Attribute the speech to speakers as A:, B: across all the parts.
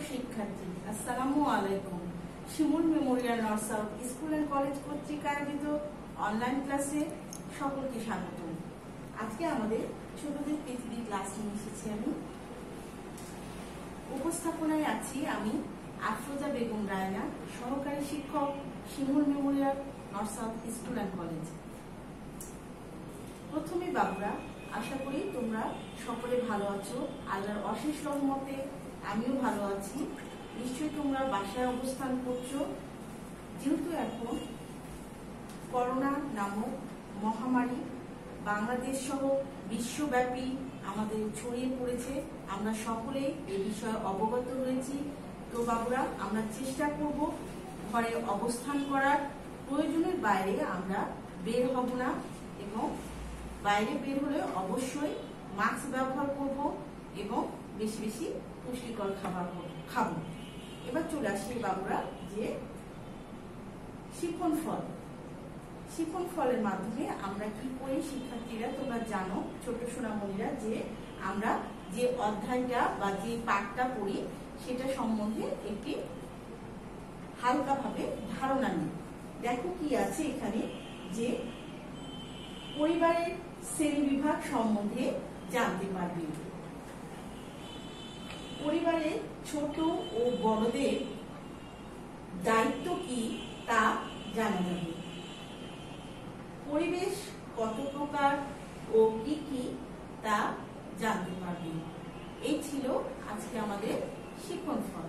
A: শিক্ষার্থী, আসসালামু আলাইকুম। Shimul memorial north south school and college কর্তৃক আয়োজিত অনলাইন ক্লাসে সকলকে স্বাগত। আজকে আমাদের ছোটদের পৃথিবী ক্লাস নিয়ে এসেছি। আমি উপস্থাপনায় আছি আমি আফরোজা বেগম রায়না, সহকারী শিক্ষক, Shimul memorial north south school and college. প্রথমে বাবুরা, আশা করি তোমরা সকলে ভালো আছো। আল্লাহর অশেষ রহমতে আমিও ভালো আছি। নিশ্চয়ই তোমরা বাসায় অবস্থান করছো। যেহেতু এখন করোনা নামক মহামারী বাংলাদেশ সহ বিশ্বব্যাপী আমাদের ছড়িয়ে পড়েছে, আমরা সকলেই এই বিষয়ে অবগত রয়েছি। তো বাবুরা, আমরা চেষ্টা করব ঘরে অবস্থান করার, প্রয়োজনের বাইরে আমরা বের হব না এবং বাইরে বের হলে অবশ্যই মাস্ক ব্যবহার করব এবং বেশি বেশি পুষ্টিকর খাবার খাবো। এবার চলে আসি বাবুরা যে শিফন ফল। শিফন ফলের মাধ্যমে আমরা কি করি শিক্ষার্থীরা, তোমরা জানো ছোট সোনামণিরা, যে আমরা যে অধ্যায়টা বা যে পাঠটা পড়ি সেটা সম্বন্ধে একটি হালকাভাবে ধারণা নিই। দেখো কি আছে এখানে, যে পরিবারের শ্রেণীবিভাগ সম্বন্ধে জানতে পারবে। পরিবারের ছোট ও বড়দের দায়িত্ব কি তা জানা যাবে। পরিবেশ কত প্রকার ও কি কি তা জানতে পারবে। এই ছিল আজকে আমাদের শিক্ষণ ফল।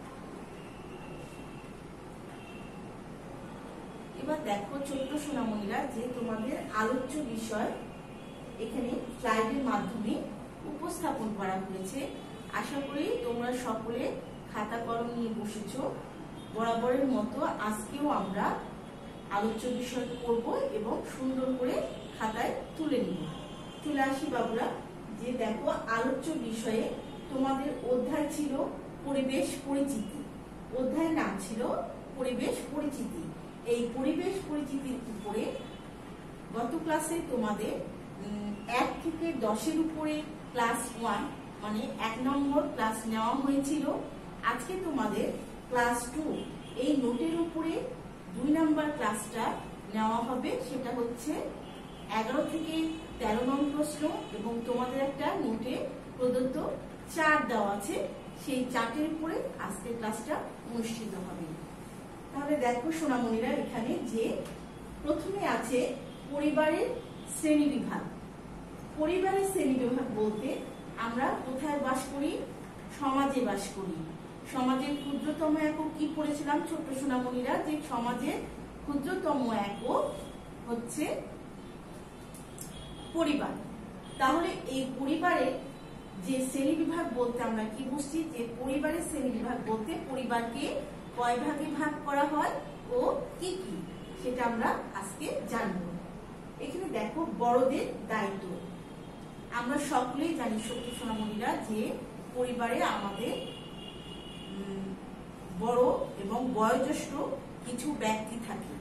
A: এবার দেখো ছোট্ট সোনামণিরা, যে তোমাদের আলোচ্য বিষয় এখানে স্লাইডের মাধ্যমে উপস্থাপন করা হয়েছে। আশা করি তোমরা সকলে খাতা কলম নিয়ে বসেছো। বরাবরের মতো আজকেও আমরা আলোচ্য বিষয় করব এবং সুন্দর করে খাতায় তুলে নিব। চলে আসি বাবুরা, যে দেখো আলোচ্য বিষয়ে তোমাদের অধ্যায় ছিল পরিবেশ পরিচিতি। অধ্যায়ের নাম ছিল পরিবেশ পরিচিতি। এই পরিবেশ পরিচিতির উপরে গত ক্লাসে তোমাদের 1 থেকে 10-এর উপরে ক্লাস 1 মানে 1 নম্বর ক্লাস নেওয়া হয়েছিল। আজকে তোমাদের ক্লাস 2 এই নোটের উপরে 2 নম্বর ক্লাসটা নেওয়া হবে। সেটা হচ্ছে 11 থেকে 13 নং প্রশ্ন এবং তোমাদের একটা নোটে প্রদত্ত চার্ট দেওয়া আছে, সেই চার্টের উপরে আজকের ক্লাসটা অনুষ্ঠিত হবে। তাহলে দেখো সোনামণিরা, এখানে যে প্রথমে আছে পরিবারের শ্রেণীবিভাগ। পরিবারের শ্রেণীবিভাগ বলতে আমরা কোথায় বাস করি? সমাজে বাস করি। সমাজের ক্ষুদ্রতম একক কি পড়েছিলাম ছোট্ট সোনামণিরা? যে সমাজের ক্ষুদ্রতম একক হচ্ছে পরিবার। তাহলে এই পরিবারের যে শ্রেণীবিভাগ বলতে আমরা কি বুঝছি? যে পরিবারের শ্রেণীবিভাগ বলতে পরিবারকে কয় ভাগে ভাগ করা হয় ও কি কি, সেটা আমরা আজকে জানবো। এখানে দেখো বড়দের দায়িত্ব। আমরা সকলেই জানি ছোট্ট সোনামণিরা, যে পরিবারে আমাদের বড় এবং বয়োজ্যেষ্ঠ কিছু ব্যক্তি থাকে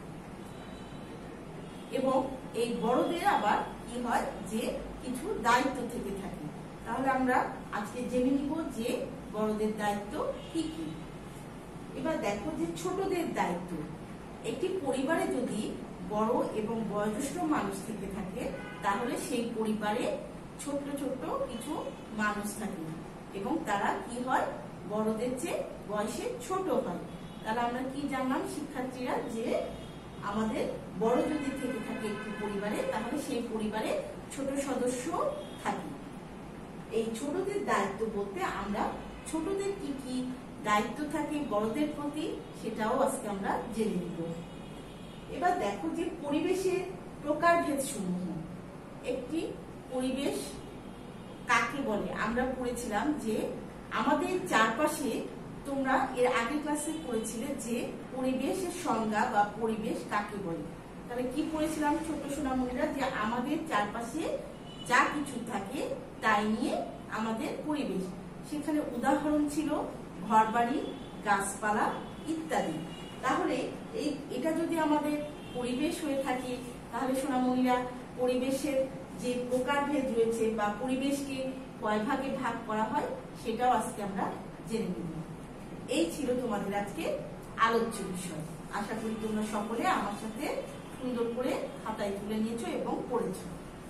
A: এবং এই বড়দের আবার কি হয়, যে কিছু দায়িত্ব থেকে থাকে। তাহলে আমরা আজকে জেনে নিব যে বড়দের দায়িত্ব কি কি। এবার দেখো যে ছোটদের দায়িত্ব। একটি পরিবারে যদি বড় এবং বয়োজ্যেষ্ঠ মানুষ থেকে থাকে, তাহলে সেই পরিবারে ছোট্ট ছোট্ট কিছু মানুষ থাকে এবং তারা কি হয়, বড়দের চেয়ে বয়সে ছোট হয়। তাহলে আমরা কি জানলাম শিক্ষার্থীরা, যে আমাদের বড় যদি থেকে থাকে একটি পরিবারে, তাহলে সেই পরিবারে ছোট সদস্য থাকে। এই ছোটদের দায়িত্ব বলতে আমরা ছোটদের কি কি দায়িত্ব থাকে বড়দের প্রতি, সেটাও আজকে আমরা জেনে নিব। এবার দেখো যে পরিবেশের প্রকারভেদ সমূহ। একটি পরিবেশ কাকে বলে আমরা পড়েছিলাম, যে আমাদের চারপাশে, তোমরা এর আগের ক্লাসে পড়েছিলে যে পরিবেশের সংজ্ঞা বা পরিবেশ কাকে বলে। তাহলে কি পড়েছিলাম ছোট সোনামণিরা? যে আমাদের চারপাশে যা কিছু থাকে তাই নিয়ে আমাদের পরিবেশ। সেখানে উদাহরণ ছিল ঘরবাড়ি, গাছপালা ইত্যাদি। তাহলে এটা যদি আমাদের পরিবেশ হয়ে থাকে, তাহলে সোনামণিরা পরিবেশের যে প্রকারভেদ রয়েছে বা পরিবেশকে কয় ভাগে ভাগ করা হয় সেটাও আজকে আমরা জেনে নেব। এই ছিল তোমাদের আজকে আলোচ্য বিষয়। আশা করি তোমরা সকলে আমার সাথে সুন্দর করে খাতায় তুলে নিয়েছো এবং পড়েছো।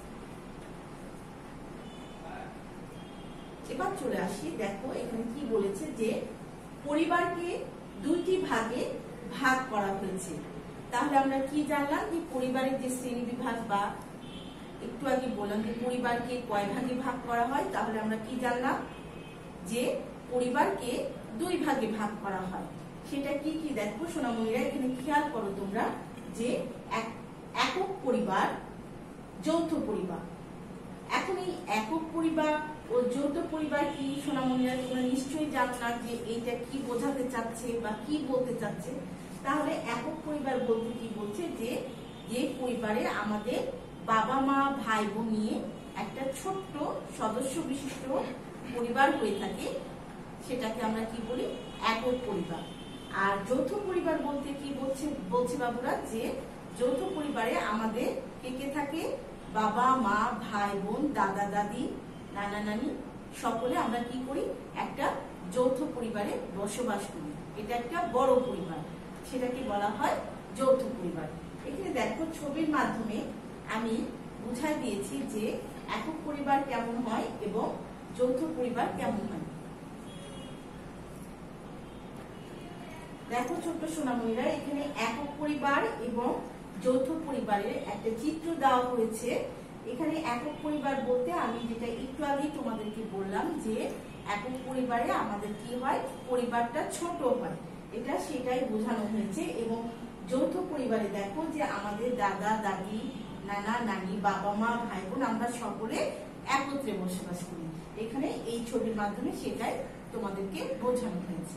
A: এবার চলে আসি, দেখো এখানে কি বলেছে যে পরিবারকে দুইটি ভাগে ভাগ করা হয়েছে। তাহলে আমরা কি জানলাম যে পরিবারের যে শ্রেণী বিভাগ, বা একটু আগে বললাম যে পরিবারকে কয় ভাগে ভাগ করা হয়, তাহলে আমরা কি জানলাম যে পরিবারকে দুই ভাগে ভাগ করা হয়। সেটা কি কি দেখো সোনামণিরা, এখানে খেয়াল করো তোমরা যে একক পরিবার, যৌথ পরিবার। এখন এই একক পরিবার ও যৌথ পরিবার কি সোনামণিরা তোমরা নিশ্চয়ই জানো না যে এইটা কি বোঝাতে চাচ্ছে বা কি বলতে চাচ্ছে। তাহলে একক পরিবার বলতে কি বলছে যে যে পরিবারে আমাদের বাবা মা ভাই বোন নিয়ে একটা ছোট্ট সদস্য বিশিষ্ট পরিবার হয়ে থাকে, সেটাকে আমরা কি বলি একক পরিবার। আর যৌথ পরিবার বলতে কি বলছে বাবুরা, যে যৌথ পরিবারে আমাদের কে কে থাকে, বাবা মা ভাই বোন দাদা দাদি নানা নানি সকলে আমরা কি করি, একটা যৌথ পরিবারে বসবাস করি। এটা একটা বড় পরিবার, সেটাকে বলা হয় যৌথ পরিবার। এখানে দেখো ছবির মাধ্যমে আমি বুঝাই দিয়েছি যে একক পরিবার কেমন হয় এবং যৌথ পরিবার কেমন হয়। দেখো ছোট্ট সোনামণিরা, এখানে একক পরিবার এবং যৌথ পরিবারের একটা চিত্র দেওয়া হয়েছে। এখানে একক পরিবার বলতে আমি যেটা একটু আগে তোমাদেরকে বললাম যে একক পরিবারে আমাদের কি হয়, পরিবারটা ছোট হয়, এটা সেটাই বোঝানো হয়েছে। এবং যৌথ পরিবারে দেখো যে আমাদের দাদা দাদি নানা নানি বাবা মা ভাই বোন আমরা সকলে একত্রে বসবাস করি। এখানে এই ছবির মাধ্যমে সেটাই তোমাদেরকে বোঝানো হয়েছে।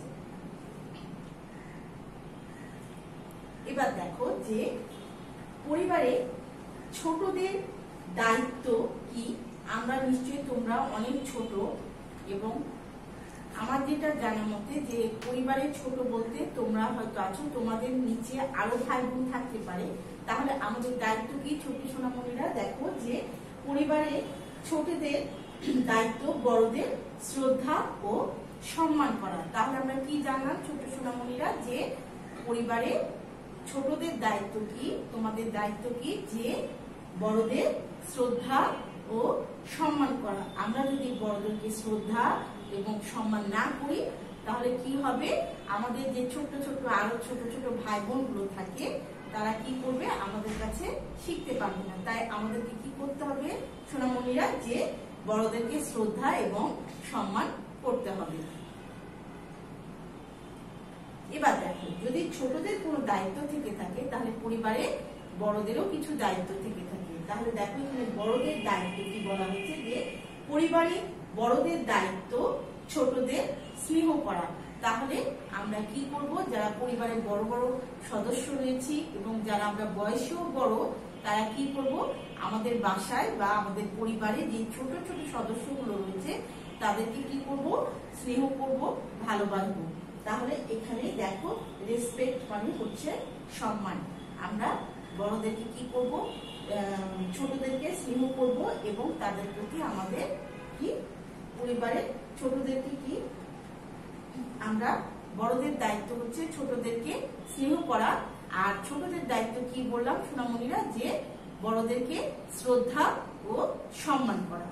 A: এবার দেখো যে পরিবারে ছোটদের দায়িত্ব কি। আমরা নিশ্চয়ই তোমরা অনেক ছোট, এবং আমার যেটা জানা মতে যে পরিবারে ছোট বলতে তোমরা হয়তো আছো, তোমাদের নিচে আরো ভাই বোন থাকতে পারে। তাহলে আমাদের দায়িত্ব কি ছোট সোনামণিরা, দেখো যে পরিবারে ছোটদের দায়িত্ব বড়দের শ্রদ্ধা ও সম্মান করা। তাহলে আমরা কি জানলাম ছোট সোনামণিরা, যে পরিবারে ছোটদের দায়িত্ব কি, তোমাদের দায়িত্ব কি, যে বড়দের শ্রদ্ধা ও সম্মান করা। আমরা যদি বড়দেরকে শ্রদ্ধা এবং সম্মান না করি তাহলে কি হবে, আমাদের যে ছোট ছোট আরো ছোট ছোট ভাই বোন গুলো থাকে তারা কি করবে, আমাদের কাছে শিখতে পারবে না। তাই আমাদেরকে কি করতে হবে সোনামণিরা, যে বড়দেরকে শ্রদ্ধা এবং সম্মান করতে হবে। এবার দেখো যদি ছোটদের কোনো দায়িত্ব থেকে থাকে তাহলে পরিবারে বড়দেরও কিছু দায়িত্ব থেকে থাকে। তাহলে দেখো এখানে বড়দের দায়িত্ব কি বলা হচ্ছে, যে পরিবারে বড়দের দায়িত্ব ছোটদের স্নেহ করা। তাহলে আমরা কি করব, যারা পরিবারে বড় বড় সদস্য রয়েছি এবং যারা আমরা বয়সেও বড়, তারা কি করব, আমাদের বাসায় বা আমাদের পরিবারে যে ছোট ছোট সদস্যগুলো রয়েছে তাদেরকে কি করব, স্নেহ করব, ভালোবাসবো। তাহলে এখানে দেখো রেসপেক্ট মানে হচ্ছে সম্মান। আমরা বড়দেরকে কি করব, ছোটদেরকে স্নেহ করব এবং তাদের প্রতি আমাদের কি, পরিবারের ছোটদেরকে কি, আমরা বড়দের দায়িত্ব হচ্ছে ছোটদেরকে স্নেহ করা। আর ছোটদের দায়িত্ব কি বললাম সোনামণিরা, যে বড়দেরকে শ্রদ্ধা ও সম্মান করা।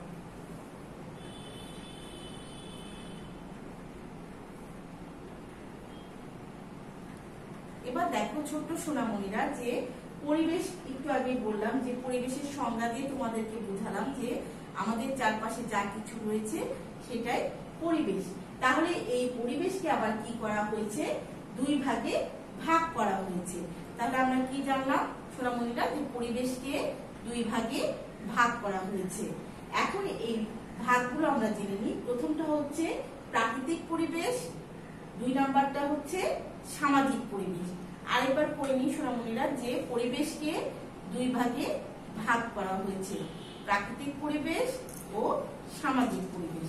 A: এবার দেখো ছোট্ট সোনামণিরা, যে পরিবেশ একটু আগে বললাম যে পরিবেশের সংজ্ঞা দিয়ে তোমাদেরকে বুঝালাম যে আমাদের চারপাশে যা কিছু রয়েছে সেটাই পরিবেশ। তাহলে এই পরিবেশকে আবার কি করা হয়েছে, দুই ভাগে ভাগ করা হয়েছে। তাহলে আমরা কি জানলাম সোনামণিরা, যে পরিবেশকে দুই ভাগে ভাগ করা হয়েছে। এখন এই ভাগগুলো আমরা জেনে নিই। প্রথমটা হচ্ছে প্রাকৃতিক পরিবেশ, দুই নাম্বারটা হচ্ছে সামাজিক পরিবেশ। আরেকবার পড়ে নিই সোনামণিরা, যে পরিবেশকে দুই ভাগে ভাগ করা হয়েছে, প্রাকৃতিক পরিবেশ ও সামাজিক পরিবেশ।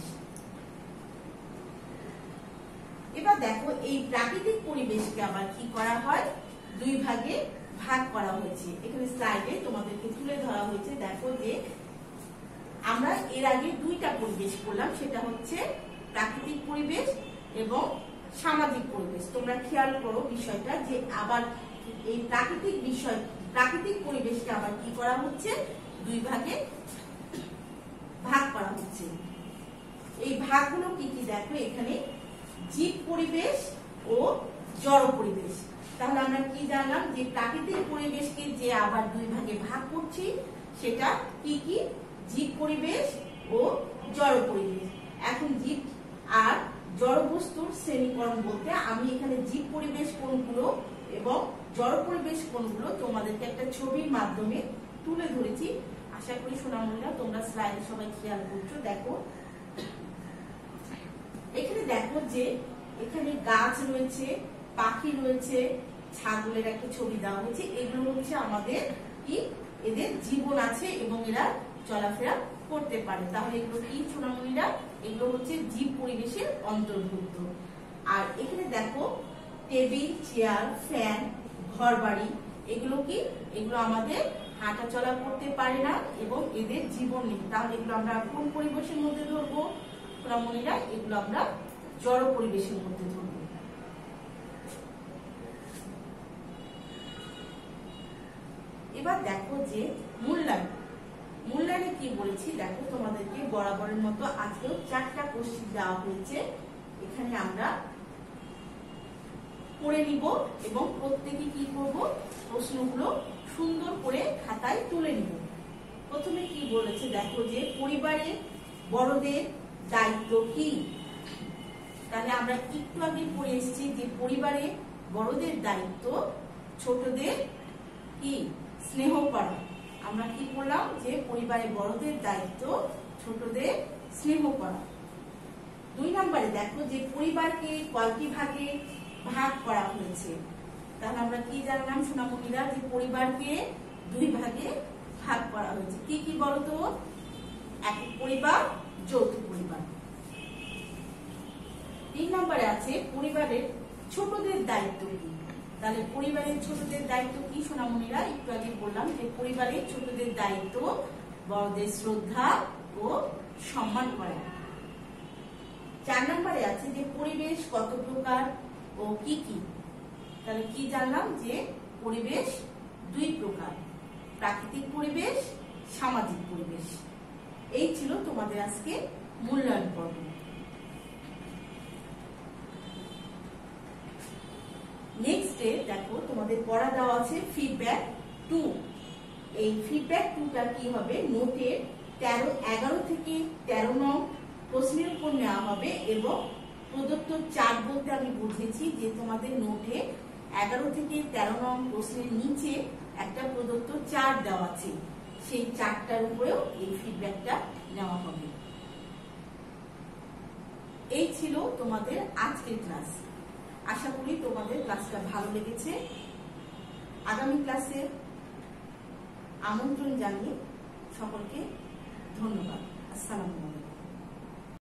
A: এবার দেখো এই প্রাকৃতিক পরিবেশকে আবার কি করা হয়, দুই ভাগে ভাগ করা হয়েছে। এখানে স্লাইডে তোমাদেরকে তুলে ধরা হয়েছে। দেখো যে আমরা এর আগে দুইটা পরিবেশ করলাম, সেটা হচ্ছে প্রাকৃতিক পরিবেশ এবং সামাজিক পরিবেশ। তোমরা খেয়াল করো বিষয়টা যে আবার এই প্রাকৃতিক পরিবেশকে আবার কি করা হচ্ছে, দুই ভাগে ভাগ করা হচ্ছে। এই ভাগগুলো কি কি দেখো এখানে, জীব পরিবেশ ও জড় পরিবেশ। তাহলে আমরা কি জানলাম যে প্রাকৃতিক পরিবেশকে যে আবার দুই ভাগে ভাগ করছি সেটা কি কি, জীব পরিবেশ ও জড় পরিবেশ। এখন জীব আর জড় বস্তুর শ্রেণীকরণ বলতে আমি এখানে জীব পরিবেশ কোনগুলো এবং জড় পরিবেশ কোনগুলো তোমাদেরকে একটা ছবির মাধ্যমে তুলে ধরেছি। আশা করি সোনামণিরা তোমরা স্লাইড সবাই খেয়াল করছো। দেখো এখানে দেখো যে এখানে গাছ রয়েছে, পাখি রয়েছে, ছাগলের একটা ছবি দেওয়া হয়েছে। এগুলো হচ্ছে আমাদের কি, এদের জীবন আছে এবং এরা চলাফেরা করতে পারে। তাহলে এগুলো কি সোনামণিরা, এগুলো হচ্ছে জীব পরিবেশের অন্তর্ভুক্ত। আর এখানে দেখো টেবিল, চেয়ার, ফ্যান, ঘর বাড়ি, এগুলো কি, এগুলো আমাদের হাঁটা চলা করতে পারে না এবং এদের জীবন নেই। তাহলে এগুলো আমরা কোন পরিবেশের মধ্যে ধরবো সোনামণিরা, এগুলো আমরা জড় পরিবেশের মধ্যে ধরবো। এবার দেখো যে মূল্যায়নে কি বলেছি, দেখো তোমাদেরকে বরাবরের মতো আজকেও 4টা কোশ্চেন দেওয়া হয়েছে। এখানে আমরা পড়ে নিব এবং প্রত্যেকে কি করব, প্রশ্নগুলো সুন্দর করে খাতায় তুলে নিব। প্রথমে কি বলেছে দেখো যে পরিবারে বড়দের দায়িত্ব কি। তাহলে আমরা একটু আগে পড়ে এসেছি যে পরিবারে বড়দের দায়িত্ব ছোটদের কি, স্নেহ করা। আমরা কি করলাম যে পরিবারে বড়দের দায়িত্ব ছোটদের স্নেহ করা। 2 নম্বরে দেখো যে পরিবারকে কয়টি ভাগে ভাগ করা হয়েছে। তাহলে আমরা কি জানলাম সোনামণিরা, যে পরিবারকে 2 ভাগে ভাগ করা হয়েছে। কি কি বলতো, একক পরিবার, যৌথ পরিবার। 3 নম্বরে আছে পরিবারের ছোটদের দায়িত্ব কি। তাহলে পরিবারের ছোটদের দায়িত্ব কি সোনামণিরা, একটু আগে বললাম যে পরিবারের ছোটদের দায়িত্ব বড়দের শ্রদ্ধা ও সম্মান করা। 4 নম্বরে আছে যে পরিবেশ কত প্রকার ও কি কি। তাহলে কি জানলাম যে পরিবেশ 2 প্রকার, প্রাকৃতিক পরিবেশ, সামাজিক পরিবেশ। এই ছিল তোমাদের আজকে মূল্যায়ন পর্ব। নেক্সট ডে দেখো তোমাদের পড়া দেওয়া আছে ফিডব্যাক 2। এই ফিডব্যাক 2টা কি হবে, নোটে 11 থেকে 13 নং প্রশ্নের উপর নেওয়া হবে এবং প্রদত্ত চার্ট বলতে আমি বুঝেছি যে তোমাদের নোটে 11 থেকে 13 নং প্রশ্নের নিচে একটা প্রদত্ত চার্ট দেওয়া আছে, সেই চার্টটার উপরেও এই ফিডব্যাকটা নেওয়া হবে। এই ছিল তোমাদের আজকের ক্লাস। আশা করি তোমাদের ক্লাসটা ভালো লেগেছে। আগামী ক্লাসে আমন্ত্রণ জানিয়ে সকলকে ধন্যবাদ। আসসালামু আলাইকুম।